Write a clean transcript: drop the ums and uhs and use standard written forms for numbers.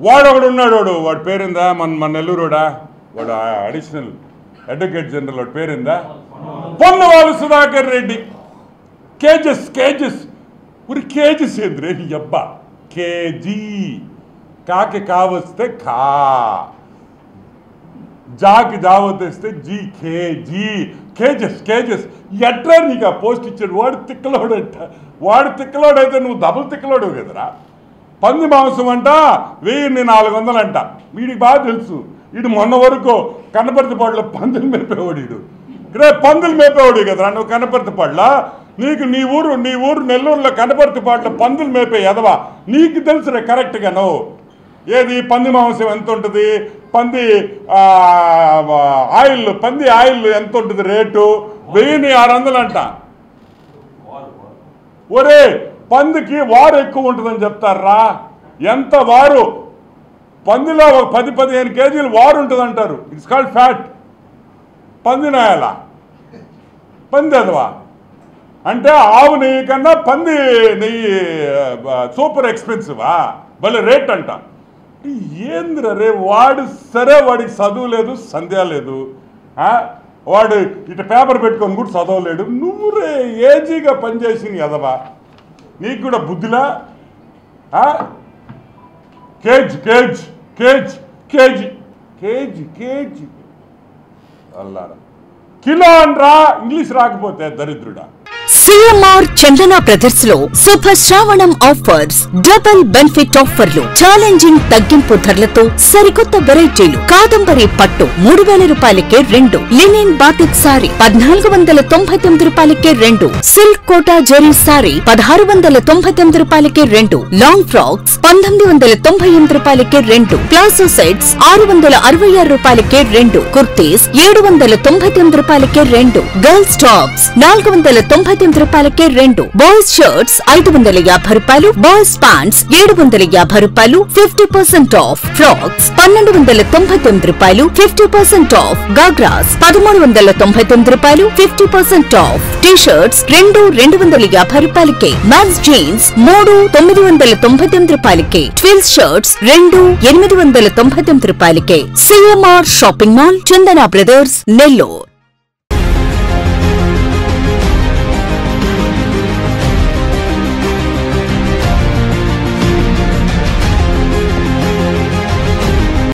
వాడు ఉన్నాడు వాడి పేరుందా మన నెల్లూరుడా వాడు అడిషనల్ అడ్వకేట్ జనరల్ వాడి పేరుందా పొన్నవాళ్ళు సుధాకర్ రెడ్డి కేజెస్ ఉరి కేజెస్ ఏంద్రే నీ అబ్బా కేజీ కాకి కావస్తే ఖా జాకి జావతేస్తే జీ కేజెస్ ఎట్లా నీకు ఆ పోస్ట్ ఇచ్చాడు వాడు తిక్కలోడైతే నువ్వు డబుల్ తిక్కలోడు కదరా పంది మాంసం అంట 1400 అంట వీడికి బాగా తెలుసు వీడు మొన్న వరకు కనపర్తిపాడులో పందులు మేపేవాడు వీడు ఇక్కడ పందులు మేపేవాడు కదరా నువ్వు కనపర్తిపాడులో నీకు నీ ఊరు నెల్లూరులో కనపర్తిపాడులో పందులు మేపే ఎదవా నీకు తెలుసురా కరెక్ట్గా నువ్వు ఏది పంది మాంసం ఎంత ఉంటుంది పంది ఆయిల్ ఎంత ఉంటుంది రేటు 1600 అంట ఒరే పందికి వారు ఎక్కువ ఉంటుందని చెప్తారా ఎంత వారు పందిలో ఒక 10-15 కేజీలు వారు ఉంటుంది అంటారు ఇట్స్ కాల్డ్ ఫ్యాట్ పంది నాయాల పంది అదవా అంటే ఆవు నెయ్యి కన్నా పంది నెయ్యి సూపర్ ఎక్స్పెన్సివా భలే రేట్ అంట ఏంద్ర రే వాడు సరే వాడికి చదువు లేదు సంధ్య లేదు వాడు ఇటు పేపర్ పెట్టుకొని కూడా చదవలేడు నువ్వు రే ఏజీగా పనిచేసింది ఎదవా నీకు కూడా బుద్ధిలా కేజీ అల్లారా కిలో అనరా ఇంగ్లీష్ రాకపోతే దరిద్రుడా సిఎంఆర్ చందన బ్రదర్స్ లో శుభ శ్రావణం ఆఫర్స్ డబుల్ బెనిఫిట్ ఆఫర్లు ఛాలెంజింగ్ తగ్గింపు ధరలతో సరికొత్త వెరైటీలు కాదంబరి పట్టు 3000 రూపాయలకే 2 లినిన్ బాటిక్ సారీ 1499 రూపాయలకే 2 సిల్క్ కోటా జరీ సారీ 1699 రూపాయలకే 2 లాంగ్ ఫ్రాక్స్ 1998 రూపాయలకే 2 ప్లాజో సెట్స్ 666 రూపాయలకే 2 కుర్తీస్ 799 రూపాయలకే 2 గర్ల్స్ టాప్స్ 499 రూపాయలకే 2 బాయ్స్ షర్ట్స్ 550 రూపాయలు బాయ్స్ ప్యాంట్స్ 750 రూపాయలు 50% ఆఫ్ ఫ్రాక్స్ 1299 రూపాయలు 50% ఆఫ్ గాగ్రాస్ 1399 రూపాయలు 50% ఆఫ్ టీ షర్ట్స్ 250 రూపాయలకే మ్యాన్స్ జీన్స్ 999 రూపాయలకే ట్విల్స్ షర్ట్స్ 899 రూపాయలకే CMR shopping mall Chandana brothers Nellore.